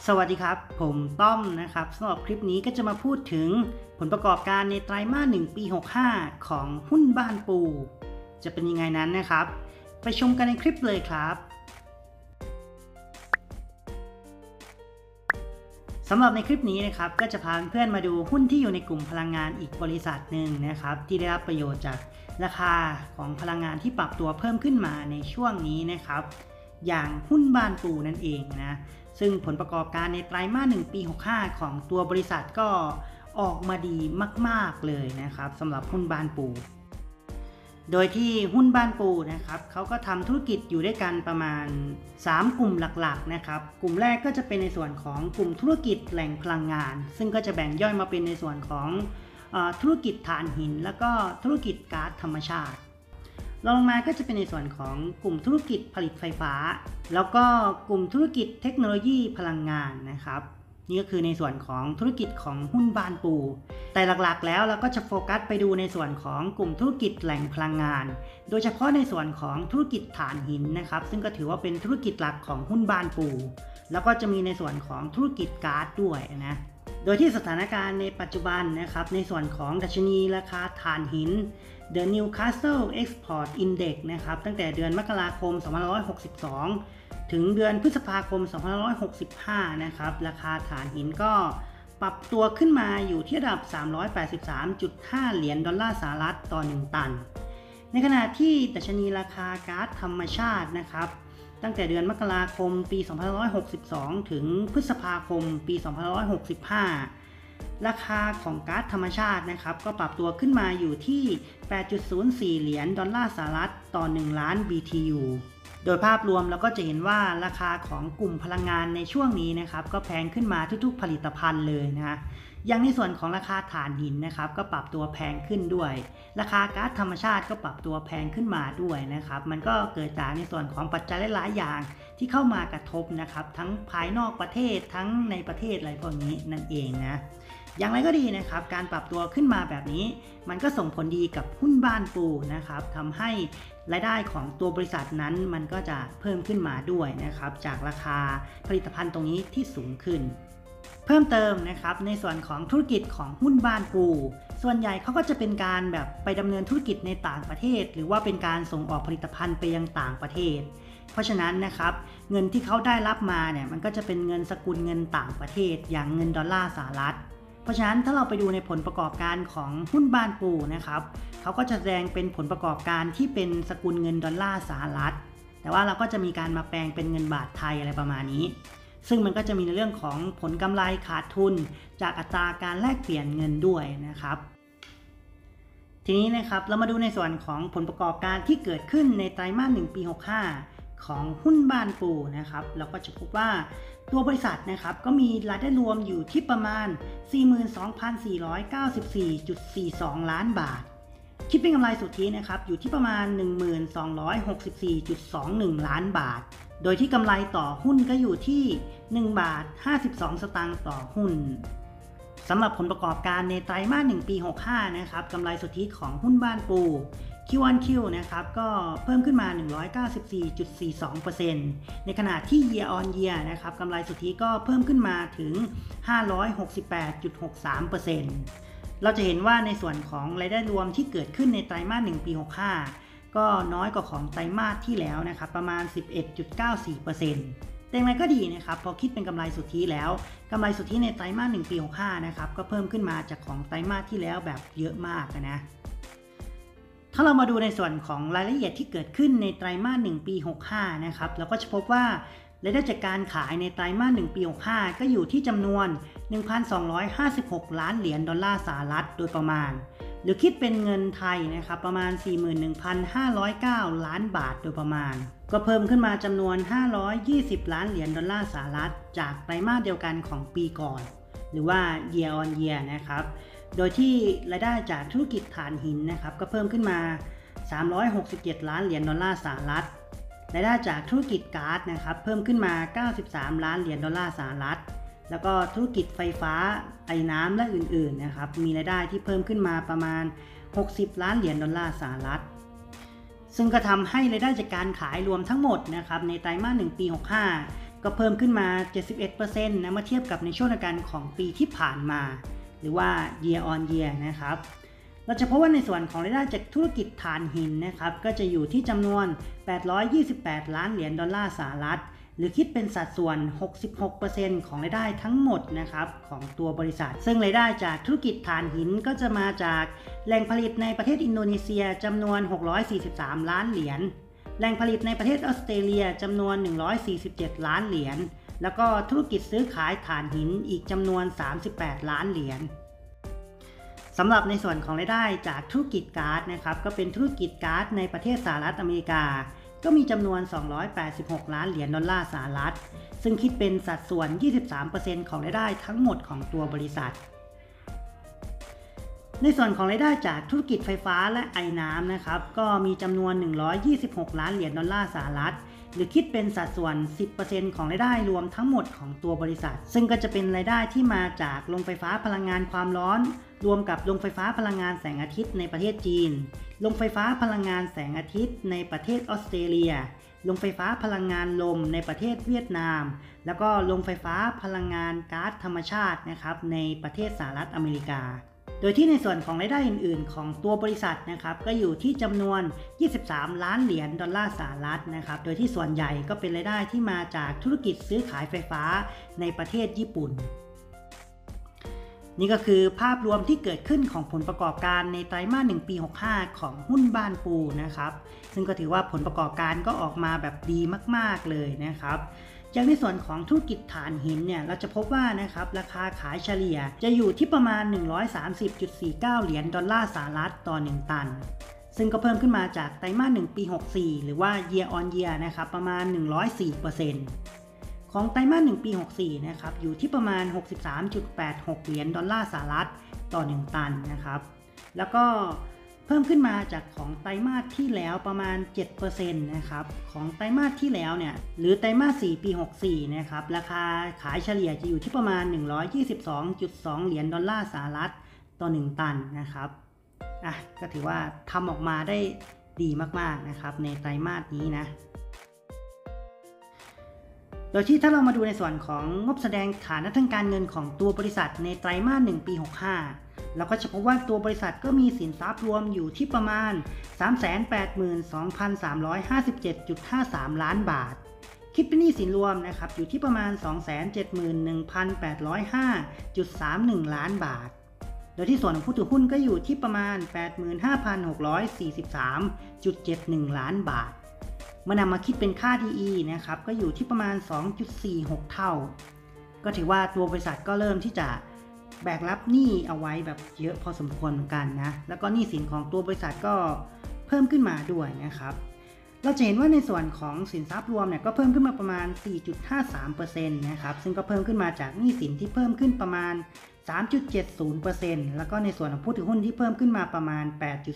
สวัสดีครับผมต้อมนะครับสำหรับคลิปนี้ก็จะมาพูดถึงผลประกอบการในไตรมาส1ปี65ของหุ้นบ้านปูจะเป็นยังไงนั้นนะครับไปชมกันในคลิปเลยครับสำหรับในคลิปนี้นะครับก็จะพาเพื่อนมาดูหุ้นที่อยู่ในกลุ่มพลังงานอีกบริษัทหนึ่งนะครับที่ได้รับประโยชน์จากราคาของพลังงานที่ปรับตัวเพิ่มขึ้นมาในช่วงนี้นะครับอย่างหุ้นบ้านปูนั่นเองนะซึ่งผลประกอบการในไตรมาส1ปี65ของตัวบริษัทก็ออกมาดีมากๆเลยนะครับสำหรับหุ้นบ้านปูโดยที่หุ้นบ้านปูนะครับเขาก็ทำธุรกิจอยู่ด้วยกันประมาณ3กลุ่มหลักๆนะครับกลุ่มแรกก็จะเป็นในส่วนของกลุ่มธุรกิจแหล่งพลังงานซึ่งก็จะแบ่งย่อยมาเป็นในส่วนของธุรกิจถ่านหินแล้วก็ธุรกิจก๊าซธรรมชาติลงมาก็จะเป็นในส่วนของกลุ่มธุรกิจผลิตไฟฟ้าแล้วก็กลุ่มธุรกิจเทคโนโลยีพลังงานนะครับนี่ก็คือในส่วนของธุรกิจของหุ้นบ้านปูแต่หลักๆแล้วเราก็จะโฟกัสไปดูในส่วนของกลุ่มธุรกิจแหล่งพลังงานโดยเฉพาะในส่วนของธุรกิจถ่านหินนะครับซึ่งก็ถือว่าเป็นธุรกิจหลักของหุ้นบ้านปูแล้วก็จะมีในส่วนของธุรกิจก๊าซด้วยนะโดยที่สถานการณ์ในปัจจุบันนะครับในส่วนของดัชนีราคาถ่านหิน The Newcastle Export Index นะครับตั้งแต่เดือนมกราคม2562ถึงเดือนพฤษภาคม2565นะครับราคาถ่านหินก็ปรับตัวขึ้นมาอยู่ที่ระดับ 383.5 เหรียญดอลลาร์สหรัฐต่อ1ตันในขณะที่ดัชนีราคาก๊าซธรรมชาตินะครับตั้งแต่เดือนมกราคมปี2562ถึงพฤษภาคมปี2565ราคาของก๊าซธรรมชาตินะครับก็ปรับตัวขึ้นมาอยู่ที่ 8.04 เหรียญดอลลาร์สหรัฐต่อ1ล้าน BTU โดยภาพรวมเราก็จะเห็นว่าราคาของกลุ่มพลังงานในช่วงนี้นะครับก็แพงขึ้นมาทุกๆผลิตภัณฑ์เลยนะอย่างในส่วนของราคาถ่านหินนะครับก็ปรับตัวแพงขึ้นด้วยราคาก๊าซธรรมชาติก็ปรับตัวแพงขึ้นมาด้วยนะครับมันก็เกิดจากในส่วนของปัจจัยหลายๆอย่างที่เข้ามากระทบนะครับทั้งภายนอกประเทศทั้งในประเทศอะไรพวกนี้นั่นเองนะอย่างไรก็ดีนะครับการปรับตัวขึ้นมาแบบนี้มันก็ส่งผลดีกับหุ้นบ้านปูนะครับทำให้รายได้ของตัวบริษัทนั้นมันก็จะเพิ่มขึ้นมาด้วยนะครับจากราคาผลิตภัณฑ์ตรงนี้ที่สูงขึ้นเพิ่มเติมนะครับในส่วนของธุรกิจของหุ้นบ้านปูส่วนใหญ่เขาก็จะเป็นการแบบไปดำเนินธุรกิจในต่างประเทศหรือว่าเป็นการส่งออกผลิตภัณฑ์ไปยังต่างประเทศเพราะฉะนั้นนะครับเงินที่เขาได้รับมาเนี่ยมันก็จะเป็นเงินสกุลเงินต่างประเทศอย่างเงินดอลลาร์สหรัฐเพราะฉะนั้นถ้าเราไปดูในผลประกอบการของหุ้นบ้านปูนะครับเขาก็จะแสดงเป็นผลประกอบการที่เป็นสกุลเงินดอลลาร์สหรัฐแต่ว่าเราก็จะมีการมาแปลงเป็นเงินบาทไทยอะไรประมาณนี้ซึ่งมันก็จะมีในเรื่องของผลกำไรขาดทุนจากอัตราการแลกเปลี่ยนเงินด้วยนะครับทีนี้นะครับเรามาดูในส่วนของผลประกอบการที่เกิดขึ้นในไตรมาส1ปี65ของหุ้นบ้านปูนะครับเราก็จะพบว่าตัวบริษัทนะครับก็มีรายได้รวมอยู่ที่ประมาณ 42,494.42 ล้านบาทคิดเป็นกำไรสุทธินะครับอยู่ที่ประมาณ 1264.21 ล้านบาทโดยที่กำไรต่อหุ้นก็อยู่ที่1 บาท 52 สตางค์ต่อหุ้นสำหรับผลประกอบการในไตรมาส1ปี65นะครับกำไรสุทธิของหุ้นบ้านปู Q1Q นะครับก็เพิ่มขึ้นมา 194.42% ในขณะที่ Year on Year นะครับกำไรสุทธิก็เพิ่มขึ้นมาถึง 568.63%เราจะเห็นว่าในส่วนของรายได้รวมที่เกิดขึ้นในไตรมาส1ปี65ก็น้อยกว่าของไตรมาสที่แล้วนะครับประมาณ 11.94%แต่อย่างไรก็ดีนะครับพอคิดเป็นกำไรสุทธิแล้วกำไรสุทธิในไตรมาส1ปี65นะครับก็เพิ่มขึ้นมาจากของไตรมาสที่แล้วแบบเยอะมากนะถ้าเรามาดูในส่วนของรายละเอียดที่เกิดขึ้นในไตรมาส1ปี65นะครับเราก็จะพบว่ารายได้จากการขายในไตรมาส1ปี65ก็อยู่ที่จำนวน 1,256 ล้านเหรียญดอลลาร์สหรัฐโดยประมาณหรือคิดเป็นเงินไทยนะครับประมาณ 41,509 ล้านบาทโดยประมาณก็เพิ่มขึ้นมาจำนวน520ล้านเหรียญดอลลาร์สหรัฐจากไตรมาสเดียวกันของปีก่อนหรือว่า year on year นะครับโดยที่รายได้จากธุรกิจถ่านหินนะครับก็เพิ่มขึ้นมา367ล้านเหรียญดอลลาร์สหรัฐรายได้จากธุรกิจก๊าซนะครับเพิ่มขึ้นมา93ล้านเหรียญดอลลาร์สหรัฐแล้วก็ธุรกิจไฟฟ้าไอ้น้ำและอื่นๆนะครับมีรายได้ที่เพิ่มขึ้นมาประมาณ60ล้านเหรียญดอลลาร์สหรัฐซึ่งก็ทำให้รายได้จากการขายรวมทั้งหมดนะครับในไตรมาส1ปี65 ก็เพิ่มขึ้นมา 71% นะเมื่อเทียบกับในช่วงเดียวกันของปีที่ผ่านมาหรือว่า year on year นะครับเราจะพบว่าในส่วนของรายได้จากธุรกิจถ่านหินนะครับก็จะอยู่ที่จำนวน828 ล้านเหรียญดอลลาร์สหรัฐหรือคิดเป็นสัดส่วน 66% ของรายได้ทั้งหมดนะครับของตัวบริษัทซึ่งรายได้จากธุรกิจถ่านหินก็จะมาจากแหล่งผลิตในประเทศอินโดนีเซียจำนวน643ล้านเหรียญแหล่งผลิตในประเทศออสเตรเลียจำนวน147ล้านเหรียญแล้วก็ธุรกิจซื้อขายถ่านหินอีกจำนวน38ล้านเหรียญสำหรับในส่วนของรายได้จากธุรกิจก๊าซนะครับก็เป็นธุรกิจก๊าซในประเทศสหรัฐอเมริกาก็มีจำนวน286ล้านเหรียญดอลลาร์สหรัฐซึ่งคิดเป็นสัดส่วน 23% ของรายได้ทั้งหมดของตัวบริษัทในส่วนของรายได้จากธุรกิจไฟฟ้าและไอน้ำนะครับก็มีจำนวน126ล้านเหรียญดอลลาร์สหรัฐหรือคิดเป็นสัดส่วน 10% ของรายได้รวมทั้งหมดของตัวบริษัทซึ่งก็จะเป็นรายได้ที่มาจากโรงไฟฟ้าพลังงานความร้อนรวมกับโรงไฟฟ้าพลังงานแสงอาทิตย์ในประเทศจีนโรงไฟฟ้าพลังงานแสงอาทิตย์ในประเทศออสเตรเลียโรงไฟฟ้าพลังงานลมในประเทศเวียดนามแล้วก็โรงไฟฟ้าพลังงานก๊าซธรรมชาตินะครับในประเทศสหรัฐอเมริกาโดยที่ในส่วนของรายได้อื่นๆของตัวบริษัทนะครับก็อยู่ที่จำนวน23ล้านเหรียญดอลลาร์สหรัฐนะครับโดยที่ส่วนใหญ่ก็เป็นรายได้ที่มาจากธุรกิจซื้อขายไฟฟ้าในประเทศญี่ปุ่นนี่ก็คือภาพรวมที่เกิดขึ้นของผลประกอบการในไตรมาส1ปี65ของหุ้นบ้านปูนะครับซึ่งก็ถือว่าผลประกอบการก็ออกมาแบบดีมากๆเลยนะครับจากในส่วนของธุรกิจถ่านหินเนี่ยเราจะพบว่านะครับราคาขายเฉลี่ยจะอยู่ที่ประมาณ 130.49 เหรียญดอลลาร์สหรัฐต่อ1ตันซึ่งก็เพิ่มขึ้นมาจากไตรมาส1ปี64หรือว่า year on year นะครับประมาณ 104%ของไตรมาส1ปี64นะครับอยู่ที่ประมาณ 63.86 เหรียญดอลลาร์สหรัฐต่อ1ตันนะครับแล้วก็เพิ่มขึ้นมาจากของไตรมาสที่แล้วประมาณ 7% นะครับของไตรมาสที่แล้วเนี่ยหรือไตรมาส4ปี64นะครับราคาขายเฉลี่ยจะอยู่ที่ประมาณ 122.2 เหรียญดอลลาร์สหรัฐต่อ1ตันนะครับก็ถือว่าทำออกมาได้ดีมากๆนะครับในไตรมาสนี้นะโดยที่ถ้าเรามาดูในส่วนของงบแสดงฐานะทางการเงินของตัวบริษัทในไตรมาส1ปี65เราก็จะพบว่าตัวบริษัทก็มีสินทรัพย์รวมอยู่ที่ประมาณ 382,357.53 ล้านบาทคิดเป็นหนี้สินรวมนะครับอยู่ที่ประมาณ 271,805.31 ล้านบาทโดยที่ส่วนของผู้ถือหุ้นก็อยู่ที่ประมาณ 85,643.71 ล้านบาทเมื่อนำมาคิดเป็นค่า DE นะครับก็อยู่ที่ประมาณ 2.46 เท่าก็ถือว่าตัวบริษัทก็เริ่มที่จะแบกรับหนี้เอาไว้แบบเยอะพอสมควรเหมือนกันนะแล้วก็หนี้สินของตัวบริษัทก็เพิ่มขึ้นมาด้วยนะครับเราจะเห็นว่าในส่วนของสินทรัพย์รวมเนี่ยก็เพิ่มขึ้นมาประมาณ 4.53% นะครับซึ่งก็เพิ่มขึ้นมาจากหนี้สินที่เพิ่มขึ้นประมาณ 3.70% แล้วก็ในส่วนของผู้ถือหุ้นที่เพิ่มขึ้นมาประมาณ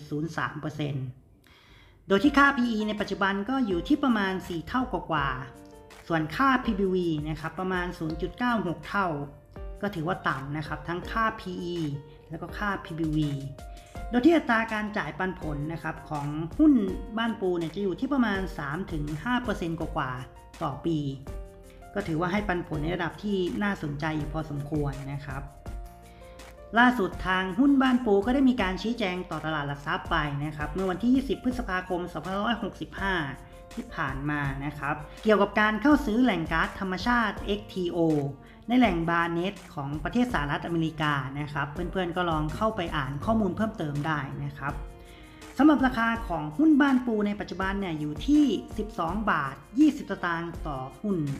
8.03%โดยที่ค่า PE ในปัจจุบันก็อยู่ที่ประมาณ4เท่ากว่าส่วนค่า PBV นะครับประมาณ 0.96 เท่าก็ถือว่าต่ำนะครับทั้งค่า PE แล้วก็ค่า PBV โดยที่อัตราการจ่ายปันผลนะครับของหุ้นบ้านปูเนี่ยจะอยู่ที่ประมาณ 3-5% กว่าต่อปีก็ถือว่าให้ปันผลในระดับที่น่าสนใจอยู่พอสมควรนะครับล่าสุดทางหุ้นบ้านปูก็ได้มีการชี้แจงต่อตลาดหลักทรัพย์ไปนะครับเมื่อวันที่20พฤษภาคม2565ที่ผ่านมานะครับเกี่ยวกับการเข้าซื้อแหล่งก๊าซธรรมชาติ XTO ในแหล่งบาร์เนตของประเทศสหรัฐอเมริกานะครับเพื่อนๆก็ลองเข้าไปอ่านข้อมูลเพิ่มเติมได้นะครับสำหรับราคาของหุ้นบ้านปูในปัจจุบันเนี่ยอยู่ที่12 บาท 20 สตางค์ต่อหุ้น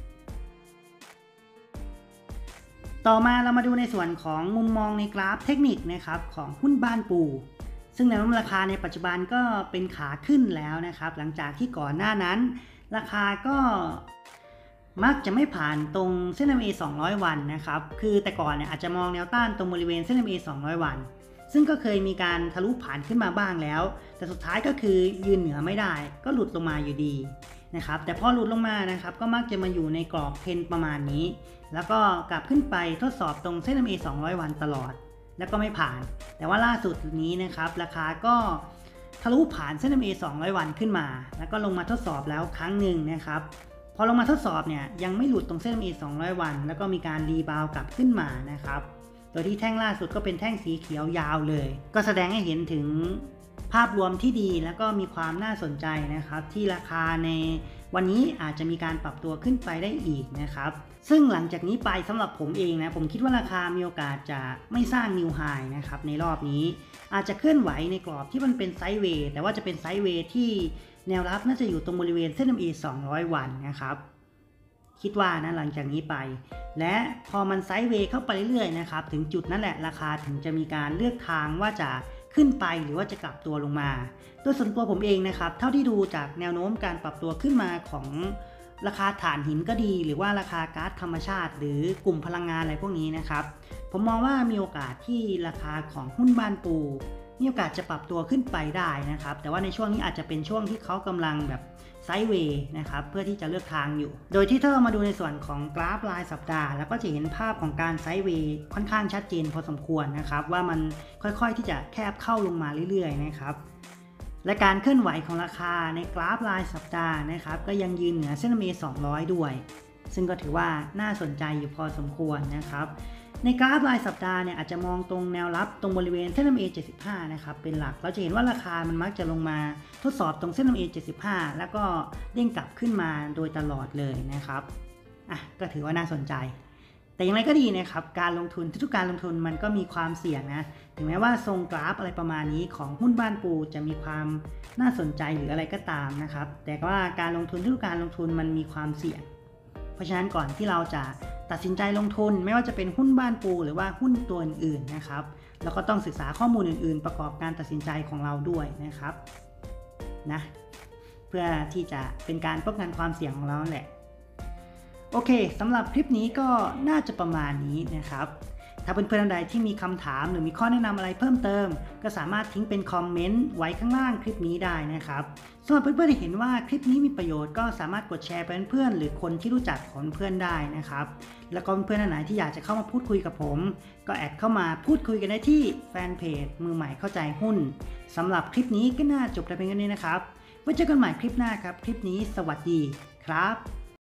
ต่อมาเรามาดูในส่วนของมุมมองในกราฟเทคนิคนะครับของหุ้นบ้านปูซึ่งแนวโน้มราคาในปัจจุบันก็เป็นขาขึ้นแล้วนะครับหลังจากที่ก่อนหน้านั้นราคาก็มักจะไม่ผ่านตรงเส้น MA 200 วันนะครับคือแต่ก่อนเนี่ยอาจจะมองแนวต้านตรงบริเวณเส้น MA 200 วันซึ่งก็เคยมีการทะลุผ่านขึ้นมาบ้างแล้วแต่สุดท้ายก็คือยืนเหนือไม่ได้ก็หลุดลงมาอยู่ดีนะครับแต่พอหลุดลงมานะครับก็มักจะมาอยู่ในกรอบเทรนประมาณนี้แล้วก็กลับขึ้นไปทดสอบตรงเส้น MA 200 วันตลอดแล้วก็ไม่ผ่านแต่ว่าล่าสุดนี้นะครับราคาก็ทะลุผ่านเส้น MA 200 วันขึ้นมาแล้วก็ลงมาทดสอบแล้วครั้งหนึ่งนะครับพอลงมาทดสอบเนี่ยยังไม่หลุดตรงเส้น MA 200 วันแล้วก็มีการรีบาวกลับขึ้นมานะครับโดยที่แท่งล่าสุดก็เป็นแท่งสีเขียวยาวเลยก็แสดงให้เห็นถึงภาพรวมที่ดีแล้วก็มีความน่าสนใจนะครับที่ราคาในวันนี้อาจจะมีการปรับตัวขึ้นไปได้อีกนะครับซึ่งหลังจากนี้ไปสำหรับผมเองนะผมคิดว่าราคามีโอกาสจะไม่สร้างนิวไฮนะครับในรอบนี้อาจจะเคลื่อนไหวในกรอบที่มันเป็นไซด์เวย์แต่ว่าจะเป็นไซด์เวย์ที่แนวรับน่าจะอยู่ตรงบริเวณเส้น MA 200 วันนะครับคิดว่านะหลังจากนี้ไปและพอมันไซด์เวย์เข้าไปเรื่อยๆนะครับถึงจุดนั่นแหละราคาถึงจะมีการเลือกทางว่าจะขึ้นไปหรือว่าจะกลับตัวลงมาโดยส่วนตัวผมเองนะครับเท่าที่ดูจากแนวโน้มการปรับตัวขึ้นมาของราคาถ่านหินก็ดีหรือว่าราคาก๊าซธรรมชาติหรือกลุ่มพลังงานอะไรพวกนี้นะครับผมมองว่ามีโอกาสที่ราคาของหุ้นบ้านปูมีโอกาสจะปรับตัวขึ้นไปได้นะครับแต่ว่าในช่วงนี้อาจจะเป็นช่วงที่เขากำลังแบบไซด์เวย์นะครับเพื่อที่จะเลือกทางอยู่โดยที่ถ้าเรามาดูในส่วนของกราฟรายสัปดาห์แล้วก็จะเห็นภาพของการไซด์เวย์ค่อนข้างชัดเจนพอสมควรนะครับว่ามันค่อยๆที่จะแคบเข้าลงมาเรื่อยๆนะครับและการเคลื่อนไหวของราคาในกราฟรายสัปดาห์นะครับก็ยังยืนเหนือเส้น MA 200 ด้วยซึ่งก็ถือว่าน่าสนใจอยู่พอสมควรนะครับในกราฟรายสัปดาห์เนี่ยอาจจะมองตรงแนวรับตรงบริเวณเส้น MA 75นะครับเป็นหลักเราจะเห็นว่าราคามันมักจะลงมาทดสอบตรงเส้น MA 75แล้วก็เด้งกลับขึ้นมาโดยตลอดเลยนะครับก็ถือว่าน่าสนใจแต่อย่างไรก็ดีนะครับการลงทุนทุกการลงทุนมันก็มีความเสี่ยงนะถึงแม้ว่าทรงกราฟอะไรประมาณนี้ของหุ้นบ้านปูจะมีความน่าสนใจหรืออะไรก็ตามนะครับแต่ว่าการลงทุนทุกการลงทุนมันมีความเสี่ยงเพราะฉะนั้นก่อนที่เราจะตัดสินใจลงทุนไม่ว่าจะเป็นหุ้นบ้านปูหรือว่าหุ้นตัวอื่นๆนะครับเราก็ต้องศึกษาข้อมูลอื่นๆประกอบการตัดสินใจของเราด้วยนะครับนะเพื่อที่จะเป็นการป้องกันความเสี่ยงของเราแหละโอเคสำหรับคลิปนี้ก็น่าจะประมาณนี้นะครับถ้าเพื่อนๆท่านใดที่มีคำถามหรือมีข้อแนะนำอะไรเพิ่มเติมก็สามารถทิ้งเป็นคอมเมนต์ไว้ข้างล่างคลิปนี้ได้นะครับสำหรับเพื่อนๆที่เห็นว่าคลิปนี้มีประโยชน์ก็สามารถกดแชร์ไปเพื่อนหรือคนที่รู้จักของเพื่อนได้นะครับแล้วก็เพื่อนๆท่านไหนที่อยากจะเข้ามาพูดคุยกับผมก็แอดเข้ามาพูดคุยกันได้ที่แฟนเพจมือใหม่เข้าใจหุ้นสำหรับคลิปนี้ก็น่าจบแต่เพียงเท่านี้นะครับไว้เจอกันใหม่คลิปหน้าครับคลิปนี้สวัสดีครับ